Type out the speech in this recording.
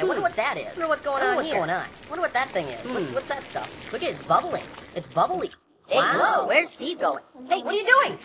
wonder what that is. Wonder what's going on What's here. going on? Wonder what that thing is. What's that stuff? Look at it, it's bubbling. It's bubbly. Hey, Wow. whoa, where's Steve going? Hey, what are you doing?